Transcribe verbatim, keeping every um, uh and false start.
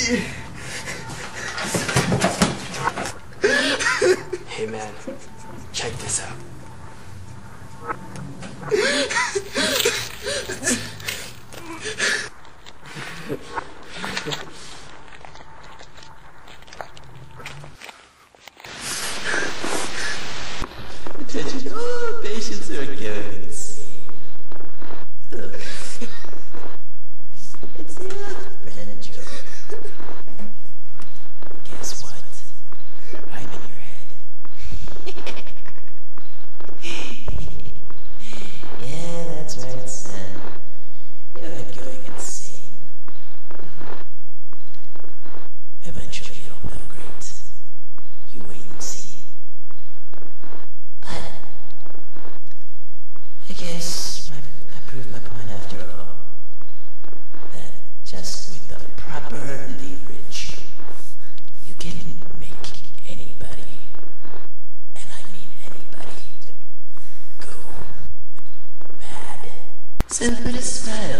Hey man, check this out. Attention, all patients are going insane. Look, it's your friend Joe. Guess what? I'm in your head. Yeah, that's right, son. You're going insane. Eventually it'll feel great. You wait and see. But I guess I, I proved my point after all. That just with the proper leverage, you can make anybody, and I mean anybody, go mad. So put a smile